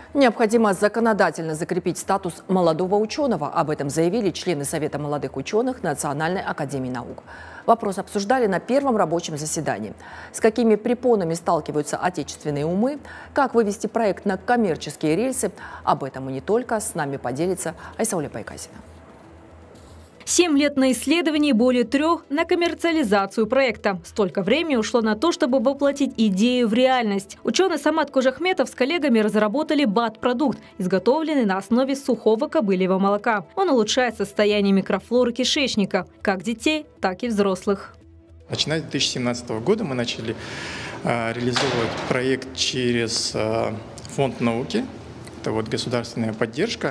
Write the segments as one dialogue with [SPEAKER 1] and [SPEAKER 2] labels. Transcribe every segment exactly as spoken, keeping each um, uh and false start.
[SPEAKER 1] Необходимо законодательно закрепить статус молодого ученого. Об этом заявили члены Совета молодых ученых Национальной академии наук. Вопрос обсуждали на первом рабочем заседании. С какими препонами сталкиваются отечественные умы, как вывести проект на коммерческие рельсы, об этом и не только, с нами поделится Айсауля Пайкасина.
[SPEAKER 2] Семь лет на исследование, более трех на коммерциализацию проекта. Столько времени ушло на то, чтобы воплотить идею в реальность. Ученый Самат Кожахметов с коллегами разработали БАД-продукт, изготовленный на основе сухого кобыльего молока. Он улучшает состояние микрофлоры кишечника, как детей, так и взрослых.
[SPEAKER 3] Начиная с две тысячи семнадцатого года мы начали э, реализовывать проект через э, фонд науки. Это вот государственная поддержка.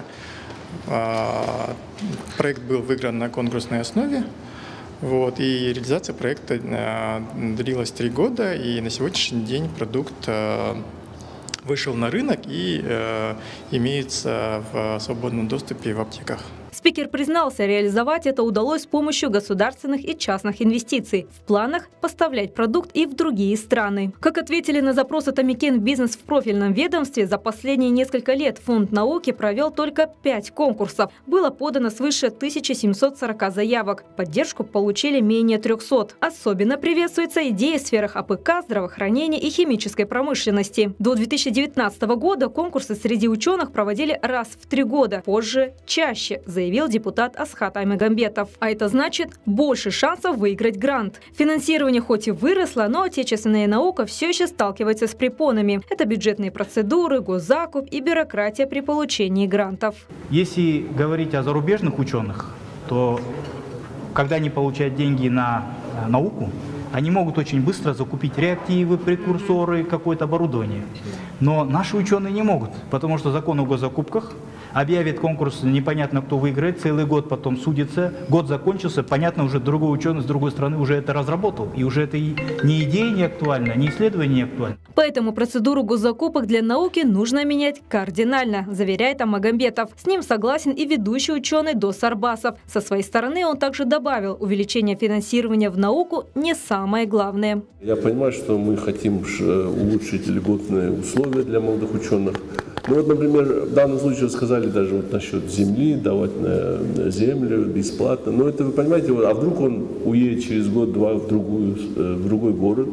[SPEAKER 3] Проект был выигран на конкурсной основе, вот, и реализация проекта э, длилась три года, и на сегодняшний день продукт э, вышел на рынок и э, имеется в свободном доступе в аптеках.
[SPEAKER 2] Спикер признался, реализовать это удалось с помощью государственных и частных инвестиций. В планах поставлять продукт и в другие страны. Как ответили на запрос Атамекен Бизнес в профильном ведомстве, за последние несколько лет Фонд науки провел только пять конкурсов. Было подано свыше тысячи семисот сорока заявок. Поддержку получили менее трёхсот. Особенно приветствуется идея в сферах АПК, здравоохранения и химической промышленности. До две тысячи девятнадцатого года конкурсы среди ученых проводили раз в три года, позже чаще, заявил депутат Асхат Аймагамбетов. А это значит больше шансов выиграть грант. Финансирование хоть и выросло, но отечественная наука все еще сталкивается с препонами. Это бюджетные процедуры, госзакуп и бюрократия при получении грантов.
[SPEAKER 4] Если говорить о зарубежных ученых, то когда они получают деньги на науку, они могут очень быстро закупить реактивы, прекурсоры, какое-то оборудование. Но наши ученые не могут, потому что закон о госзакупках объявит конкурс, непонятно кто выиграет, целый год потом судится, год закончился, понятно, уже другой ученый с другой стороны уже это разработал, и уже это и ни идея не актуальна, ни исследование не актуально.
[SPEAKER 2] Поэтому процедуру госзакупок для науки нужно менять кардинально, заверяет Аймагамбетов. С ним согласен и ведущий ученый Дос Арбасов. Со своей стороны он также добавил, увеличение финансирования в науку не самое главное.
[SPEAKER 5] Я понимаю, что мы хотим улучшить льготные условия для молодых ученых. Ну вот, например, в данном случае вы сказали даже вот насчет земли, давать на землю бесплатно. Но это вы понимаете, а вдруг он уедет через год-два в, другую, в другой город.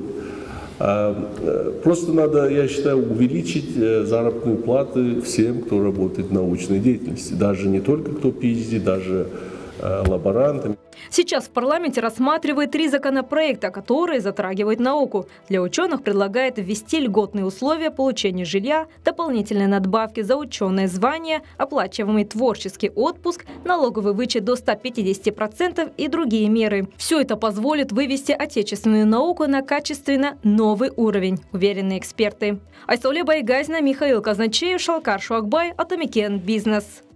[SPEAKER 5] Просто надо, я считаю, увеличить заработные платы всем, кто работает в научной деятельности. Даже не только кто пи эйч ди, даже лаборанты.
[SPEAKER 2] Сейчас в парламенте рассматривают три законопроекта, которые затрагивают науку. Для ученых предлагает ввести льготные условия получения жилья, дополнительные надбавки за ученое звание, оплачиваемый творческий отпуск, налоговый вычет до ста пятидесяти процентов и другие меры. Все это позволит вывести отечественную науку на качественно новый уровень, уверены эксперты. Айсауля Пайкасина, Михаил Казначеев, Шалкар Шуакбай, Атамекен Бизнес.